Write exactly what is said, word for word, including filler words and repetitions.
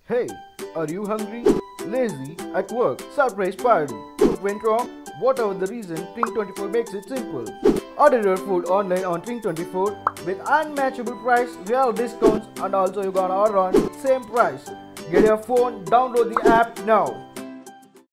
Hey, are you hungry, lazy, at work, surprise party? Food went wrong? Whatever the reason, Tring twenty-four makes it simple. Order your food online on Tring twenty-four with unmatchable price, real discounts, and also you gonna order on same price. Get your phone, download the app now.